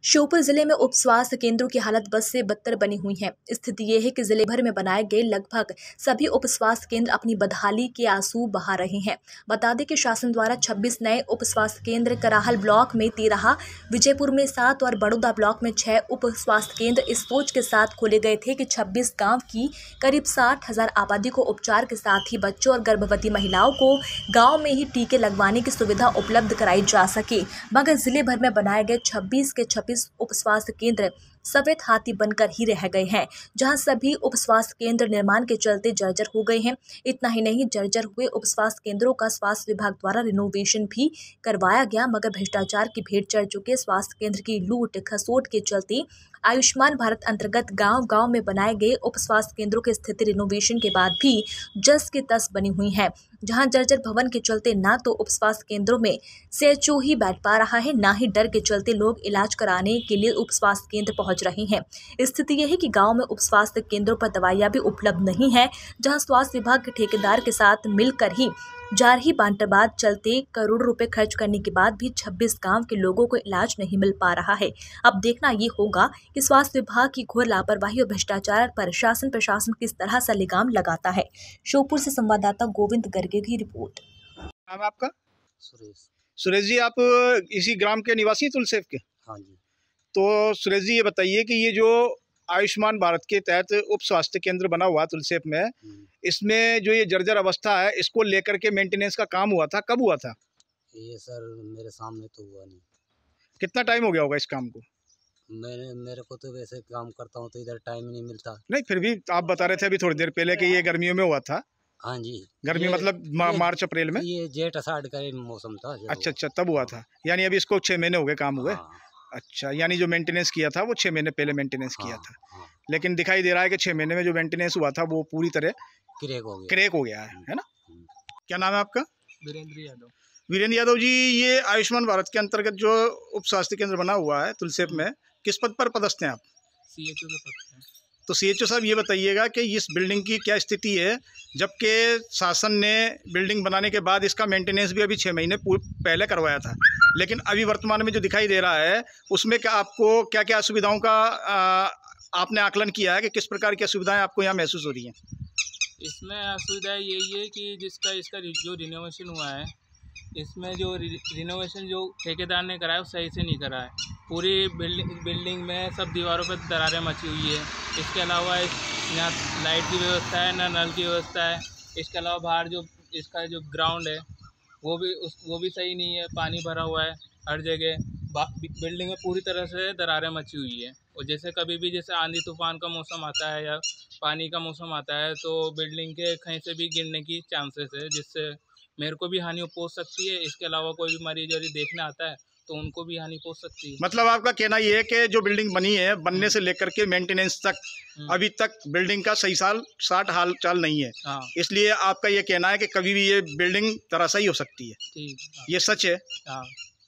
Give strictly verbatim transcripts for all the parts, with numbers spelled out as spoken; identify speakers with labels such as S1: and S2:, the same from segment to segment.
S1: श्योपुर जिले में उप स्वास्थ्य केंद्रों की हालत बद से बदतर बनी हुई है। स्थिति ये है कि जिले भर में बनाए गए लगभग सभी उप स्वास्थ्य केंद्र अपनी बदहाली के आंसू बहा रहे हैं। बता दें कि शासन द्वारा छब्बीस नए उप स्वास्थ्य केंद्र कराहल ब्लॉक में तेरह, विजयपुर में सात और बड़ौदा ब्लॉक में छह उप स्वास्थ्य केंद्र इस सोच के साथ खोले गए थे कि छब्बीस गाँव की करीब साठ हजार आबादी को उपचार के साथ ही बच्चों और गर्भवती महिलाओं को गाँव में ही टीके लगवाने की सुविधा उपलब्ध कराई जा सके। मगर जिले भर में बनाए गए छब्बीस के छब्बीस उप स्वास्थ्य केंद्र सफेद हाथी बनकर ही रह गए हैं, जहां सभी उप स्वास्थ्य केंद्र निर्माण के चलते जर्जर हो गए हैं। इतना ही नहीं, जर्जर हुए उप स्वास्थ्य केंद्रों का स्वास्थ्य विभाग द्वारा रिनोवेशन भी करवाया गया, मगर भ्रष्टाचार की भेंट चढ़ चुके स्वास्थ्य केंद्र की लूट खसोट के चलते आयुष्मान भारत अंतर्गत गांव गांव में बनाए गए उप स्वास्थ्य केंद्रों की स्थिति रिनोवेशन के बाद भी जस की तस बनी हुई है, जहां जर्जर भवन के चलते ना तो उप स्वास्थ्य केंद्रों में सीएचओ ही बैठ पा रहा है, ना ही डर के चलते लोग इलाज कराने के लिए उप स्वास्थ्य केंद्र पहुंच रहे हैं। स्थिति यह है कि गांव में उप स्वास्थ्य केंद्रों पर दवाइयां भी उपलब्ध नहीं है, जहां स्वास्थ्य विभाग के ठेकेदार के साथ मिलकर ही जारही बांटबाद चलते करोड़ों रुपए खर्च करने के बाद भी छब्बीस गांव के लोगों को इलाज नहीं मिल पा रहा है। अब देखना ये होगा कि स्वास्थ्य विभाग की घोर लापरवाही और भ्रष्टाचार पर शासन प्रशासन किस तरह से लगाम लगाता है। श्योपुर से संवाददाता गोविंद गर्गे की रिपोर्ट।
S2: नाम आपका?
S3: सुरेश।
S2: सुरेश जी, आप इसी ग्राम के निवासी तुलसेफ के?
S3: हाँ जी।
S2: तो सुरेश जी, ये बताइए कि ये जो आयुष्मान भारत के तहत उप स्वास्थ्य केंद्र बना हुआ तुलसेफ में, इसमें जो ये जर्जर अवस्था है, इसको लेकर के मेंटेनेंस का काम हुआ था, कब हुआ था?
S3: ये सर मेरे सामने तो हुआ नहीं।
S2: कितना टाइम हो गया होगा इस काम को?
S3: मैंने मेरे को तो वैसे काम करता हूँ तो इधर टाइम ही नहीं मिलता।
S2: नहीं, फिर भी आप बता रहे थे अभी थोड़ी देर पहले कि ये गर्मियों में हुआ था।
S3: हाँ जी।
S2: गर्मी मतलब मा, मार्च अप्रैल में?
S3: ये जेठ अषाढ़ का मौसम था।
S2: अच्छा अच्छा, तब हुआ था। यानी अभी इसको छह महीने हो गए काम हुए।
S3: हाँ।
S2: अच्छा, यानी जो मेंटेनेंस किया था वो छह महीने पहले मेंटेनेंस
S3: हाँ,
S2: किया था।
S3: हाँ।
S2: लेकिन दिखाई दे रहा है कि छह महीने में जो मेंटेनेंस हुआ था वो पूरी तरह
S3: क्रैक हो गया
S2: क्रैक हो गया है, है ना? क्या नाम है आपका?
S4: वीरेंद्र यादव।
S2: वीरेंद्र यादव जी, ये आयुष्मान भारत के अंतर्गत जो उप स्वास्थ्य केंद्र बना हुआ है तुलसेफ में, किस पद पर पदस्थ हैं आप?
S4: सीएचओ के पद पे।
S2: तो सीएचओ साहब, ये बताइएगा कि इस बिल्डिंग की क्या स्थिति है, जबकि शासन ने बिल्डिंग बनाने के बाद इसका मेंटेनेंस भी अभी छः महीने पहले करवाया था, लेकिन अभी वर्तमान में जो दिखाई दे रहा है उसमें क्या आपको क्या क्या असुविधाओं का आ, आपने आकलन किया है कि किस प्रकार की असुविधाएं आपको यहाँ महसूस हो रही हैं?
S4: इसमें असुविधा यही है कि जिसका इसका जो रिनोवेशन हुआ है, इसमें जो रिनोवेशन जो ठेकेदार ने कराया वो सही से नहीं करा है। पूरी बिल्डिंग बिल्डिंग में सब दीवारों पर दरारें मची हुई है। इसके अलावा यहाँ लाइट की व्यवस्था है, ना नल की व्यवस्था है। इसके अलावा बाहर जो इसका जो ग्राउंड है वो भी उस वो भी सही नहीं है, पानी भरा हुआ है हर जगह। बिल्डिंग में पूरी तरह से दरारें मची हुई है, और जैसे कभी भी जैसे आंधी तूफान का मौसम आता है या पानी का मौसम आता है तो बिल्डिंग के कहीं से भी गिरने की चांसेस है, जिससे मेरे को भी हानि पहुंच सकती है। इसके अलावा कोई भी मरीज यदि देखने आता है तो उनको भी हानि पहुंच सकती है।
S2: मतलब आपका कहना ये है कि जो बिल्डिंग बनी है, बनने से लेकर के मेंटेनेंस तक अभी तक बिल्डिंग का सही साल साठ हाल चाल नहीं है।
S4: हाँ।
S2: इसलिए आपका ये कहना है कि कभी भी ये बिल्डिंग धराशायी हो सकती है।
S4: ठीक। हाँ।
S2: ये सच है?
S4: हाँ।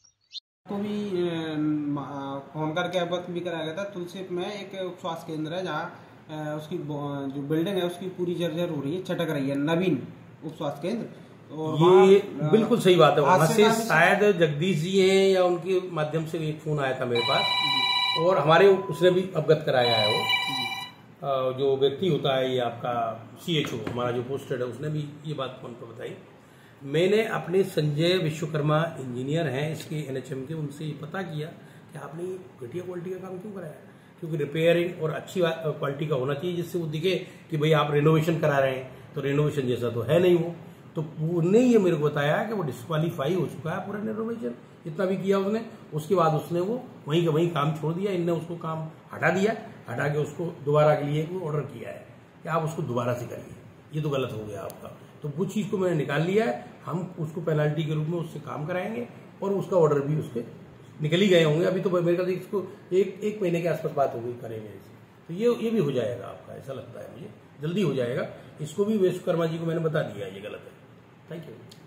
S5: को भी फोन करके अवगत भी कराया गया था। तुलसेफ में एक उप स्वास्थ्य केंद्र है जहाँ उसकी जो बिल्डिंग है उसकी पूरी जर्जर हो रही है, चटक रही है, नवीन उप स्वास्थ्य केंद्र।
S6: ये बिल्कुल सही बात है। वहाँ से शायद जगदीश जी हैं या उनके माध्यम से एक फोन आया था मेरे पास, और हमारे उसने भी अवगत कराया है। वो जो व्यक्ति होता है ये आपका सीएचओ हमारा जो पोस्टेड है, उसने भी ये बात फोन पर बताई। मैंने अपने संजय विश्वकर्मा इंजीनियर हैं इसके एनएचएम के, उनसे ये पता किया कि आपने ये घटिया क्वालिटी का काम क्यों कराया, क्योंकि रिपेयरिंग और अच्छी क्वालिटी का होना चाहिए जिससे वो दिखे कि भाई आप रिनोवेशन करा रहे हैं, तो रिनोवेशन जैसा तो है नहीं वो। तो उन्होंने ये मेरे को बताया कि वो डिस्क्वालीफाई हो चुका है पूरा रिनोवेशन, इतना भी किया उसने। उसके बाद उसने वो वहीं का वहीं काम छोड़ दिया। इनने उसको काम हटा दिया, हटा के उसको दोबारा के लिए ऑर्डर किया है कि आप उसको दोबारा से करिए, ये तो गलत हो गया आपका। तो वो चीज़ को मैंने निकाल लिया है, हम उसको पेनल्टी के रूप में उससे काम कराएंगे और उसका ऑर्डर भी उसके निकल ही गए होंगे। अभी तो मेरे ख्याल से इसको एक एक महीने के आसपास बात हो गई करेंगे इसे, तो ये ये भी हो जाएगा आपका, ऐसा लगता है मुझे जल्दी हो जाएगा। इसको भी विश्वकर्मा जी को मैंने बता दिया है ये गलत है। Thank you.